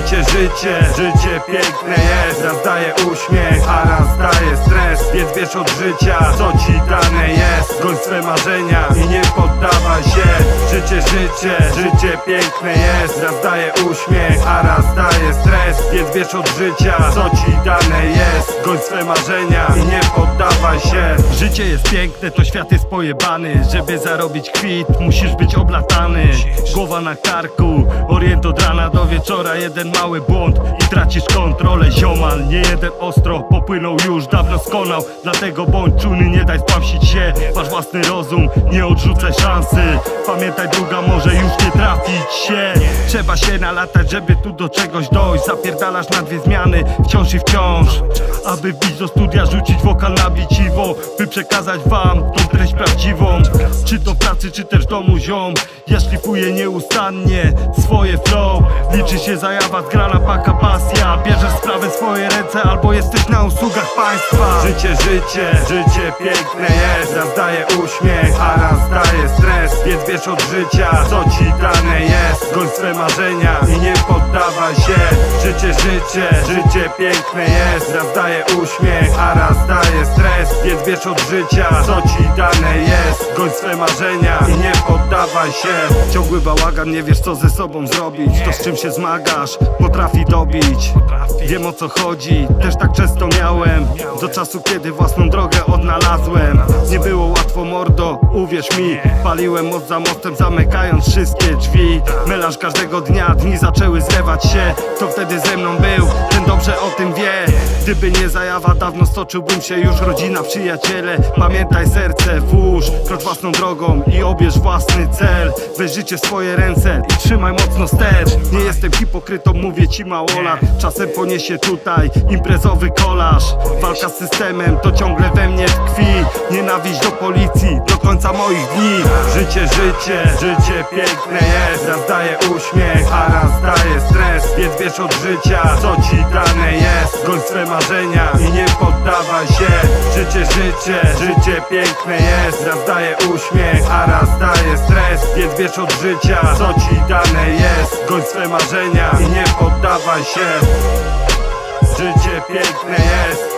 Życie piękne jest. Raz daje uśmiech, a raz daje stres. Więc wiesz od życia, co ci dane jest. Goń swe marzenia i nie poddawaj się. Życie piękne jest. Raz daje uśmiech, a raz daje stres. Więc wiesz od życia, co ci dane jest. Goń swe marzenia i nie poddawaj się. Życie jest piękne, to świat jest pojebany. Żeby zarobić kwit, musisz być oblatany. Głowa na karku, orient od rana do wieczora. Jeden mały błąd i tracisz kontrolę. Ziomal, nie jeden ostro popłynął już, dawno skonał. Dlatego bądź czujny, nie daj spłamsić się. Masz własny rozum, nie odrzucaj szansy. Pamiętaj, druga może już nie trafić się. Trzeba się nalatać, żeby tu do czegoś dojść. Zapierdalasz na dwie zmiany, wciąż i wciąż. Aby wbić do studia, rzucić wokal na biciwo, by przekazać wam tą treść prawdziwą. Czy to w pracy, czy też w domu, ziom. Ja szlifuję nieustannie swoje flow. Liczy się zajawa, zgrana paka pasja. Bierzesz sprawę w swoje ręce, albo jesteś na usługach państwa. Życie piękne jest. Raz daje uśmiech, a raz daje stres. Więc wiesz od życia, co ci dane jest. Goń swe marzenia i nie poddawaj się. Życie piękne jest. Raz daje uśmiech, a raz daje stres. Więc wiesz od życia, co ci dane jest. Goń swe marzenia i nie poddawaj się. Ciągły bałagan, nie wiesz co ze sobą zrobić. To z czym się zmagasz, potrafi dobić. Wiem o co chodzi, też tak często miałem. Do czasu kiedy własną drogę odnalazłem. Nie było łatwo, mordo, uwierz mi. Paliłem most za mostem, zamykając wszystkie drzwi. Melanż każdego dnia, dni zaczęły zlewać się. Kto wtedy ze mną był, ten dobrze o tym wie. Gdyby nie zajawa, dawno stoczyłbym się już. Rodzina, przyjaciele, pamiętaj, serce włóż. Krocz własną drogą i obierz własny cel. Weź życie w swoje ręce i trzymaj mocno ster. Nie jestem hipokrytą, mówię ci małolat. Czasem poniesie tutaj imprezowy kolaż. Walka z systemem to ciągle we mnie tkwi. Nienawiść do policji do końca moich dni. Życie piękne jest. Raz daje uśmiech, a raz daje stres. Więc wiesz od życia, co ci dane jest. Goń swe marzenia i nie poddawaj się. Życie piękne jest. Raz daje uśmiech, a raz daje stres. Więc wiesz od życia, co ci dane jest. Goń swe marzenia i nie poddawaj się. Życie piękne jest.